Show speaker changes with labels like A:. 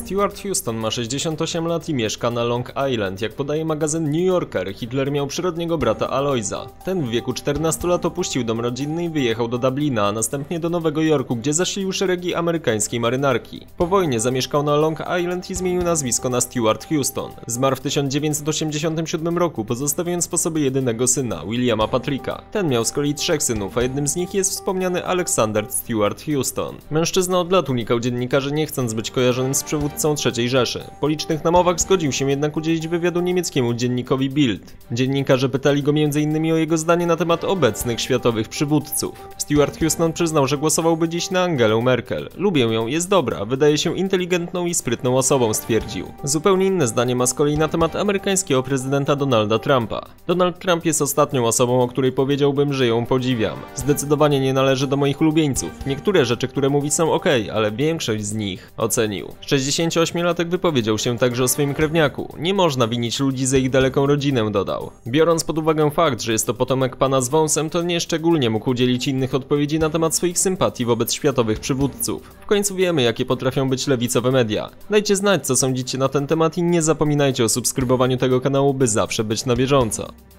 A: Stuart Houston ma 68 lat i mieszka na Long Island. Jak podaje magazyn New Yorker, Hitler miał przyrodniego brata Aloysa. Ten w wieku 14 lat opuścił dom rodzinny i wyjechał do Dublina, a następnie do Nowego Jorku, gdzie zasilił szeregi amerykańskiej marynarki. Po wojnie zamieszkał na Long Island i zmienił nazwisko na Stuart Houston. Zmarł w 1987 roku, pozostawiając po sobie jedynego syna, Williama Patricka. Ten miał z kolei 3 synów, a jednym z nich jest wspomniany Alexander Stuart Houston. Mężczyzna od lat unikał dziennikarzy, nie chcąc być kojarzonym z przywódcą III Rzeszy. Po licznych namowach zgodził się jednak udzielić wywiadu niemieckiemu dziennikowi Bild. Dziennikarze pytali go m.in. o jego zdanie na temat obecnych światowych przywódców. Stuart Houston przyznał, że głosowałby dziś na Angelę Merkel. Lubię ją, jest dobra, wydaje się inteligentną i sprytną osobą, stwierdził. Zupełnie inne zdanie ma z kolei na temat amerykańskiego prezydenta Donalda Trumpa. Donald Trump jest ostatnią osobą, o której powiedziałbym, że ją podziwiam. Zdecydowanie nie należy do moich ulubieńców. Niektóre rzeczy, które mówi, są ok, ale większość z nich ocenił. 68-latek wypowiedział się także o swoim krewniaku. Nie można winić ludzi za ich daleką rodzinę, dodał. Biorąc pod uwagę fakt, że jest to potomek pana z wąsem, to nieszczególnie mógł udzielić innych odpowiedzi na temat swoich sympatii wobec światowych przywódców. W końcu wiemy, jakie potrafią być lewicowe media. Dajcie znać, co sądzicie na ten temat i nie zapominajcie o subskrybowaniu tego kanału, by zawsze być na bieżąco.